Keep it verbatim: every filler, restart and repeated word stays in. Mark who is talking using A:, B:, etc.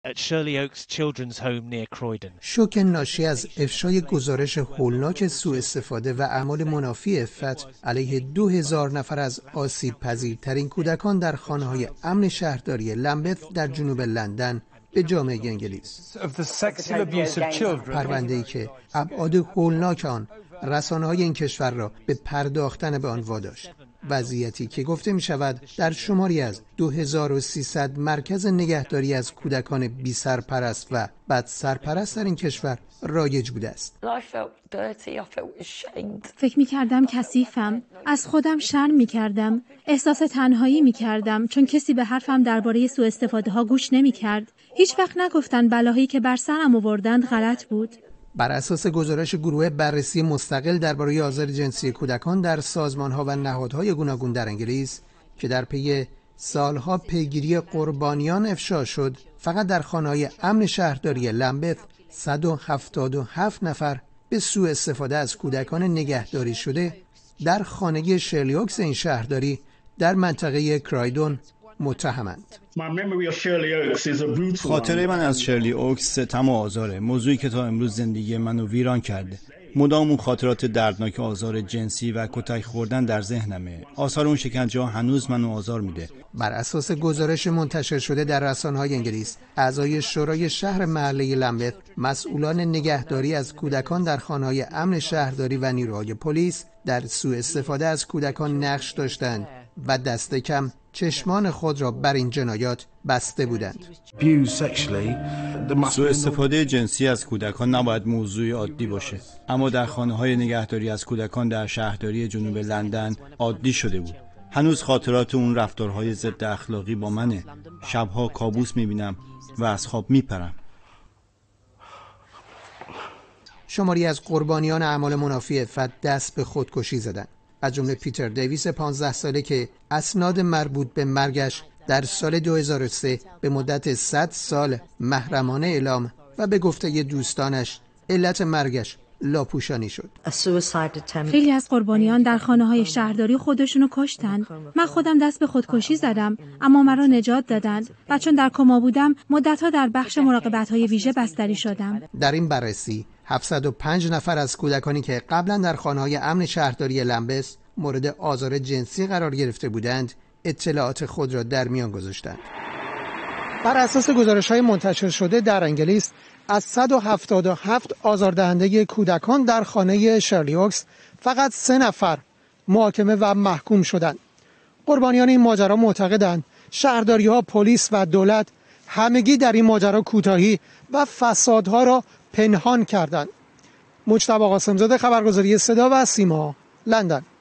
A: شوک ناشی از افشای گزارش هولناک سوء استفاده و اعمال منافی عفت علیه دو هزار نفر از آسیب پذیرترین کودکان در خانه‌های امن شهرداری لمبث در جنوب لندن به جامعه انگلیس. پرونده‌ای که ابعاد هولناک آن رسانه‌های این کشور را به پرداختن به آن واداشت. وضعیتی که گفته می شود در شماری از دو هزار و سیصد مرکز نگهداری از کودکان بی سرپرست و بد سرپرست در این کشور رایج بوده است.
B: فکر می کردم کثیفم، از خودم شرم می کردم، احساس تنهایی می کردم چون کسی به حرفم درباره سوء استفاده ها گوش نمی کرد. هیچ وقت نگفتن بلاهایی که بر سرم آوردند غلط بود.
A: بر اساس گزارش گروه بررسی مستقل درباره آزار جنسی کودکان در سازمان‌ها و نهادهای گوناگون در انگلیس که در پی سالها پیگیری قربانیان افشا شد، فقط در خانه‌های امن شهرداری لمبث صد و هفتاد و هفت نفر به سوء استفاده از کودکان نگهداری شده در خانه شرلی اوکس این شهرداری در منطقه کرایدون متهمند.
C: خاطره من از شرلی اوکس ستم و آزاره، موضوعی که تا امروز زندگی منو ویران کرده. مدام اون خاطرات دردناک آزار جنسی و کتک خوردن در ذهنمه. آثار اون شکنجه ها هنوز منو آزار میده.
A: بر اساس گزارش منتشر شده در رسانه‌های انگلیس، اعضای شورای شهر محله لمبث مسئولان نگهداری از کودکان در خانه‌های امن شهرداری و نیروهای پلیس در سوء استفاده از کودکان نقش داشتند و دست کم چشمان خود را بر این جنایات بسته بودند.
C: سوء استفاده جنسی از کودکان نباید موضوع عادی باشه، اما در خانه‌های نگهداری از کودکان در شهرداری جنوب لندن عادی شده بود. هنوز خاطرات اون رفتارهای ضد اخلاقی با منه. شبها کابوس میبینم و از خواب میپرم.
A: شماری از قربانیان اعمال منافی عفت دست به خودکشی زدند، از جمله پیتر دیویس پانزده ساله که اسناد مربوط به مرگش در سال دو هزار و سه به مدت صد سال محرمانه اعلام و به گفته دوستانش علت مرگش لاپوشانی شد.
B: خیلی از قربانیان در خانه‌های شهرداری خودشونو کشتن. من خودم دست به خودکشی زدم، اما مرا نجات دادند و چون در کما بودم مدت‌ها در بخش مراقبت‌های ویژه بستری شدم.
A: در این بررسی هفتصد و پنج نفر از کودکانی که قبلا در خانه‌های امن شهرداری لمبث مورد آزار جنسی قرار گرفته بودند اطلاعات خود را در میان گذاشتند. بر اساس گزارش‌های منتشر شده در انگلیس، از صد و هفتاد و هفت آزاردهنده کودکان در خانه شرلی اوکس فقط سه نفر محاکمه و محکوم شدند. قربانیان این ماجرا معتقدند شهرداری‌ها، پلیس و دولت همگی در این ماجرا کوتاهی و فسادها را پنهان کردند. مجتبی قاسم‌زاده، خبرگزاری صدا و سیما، لندن.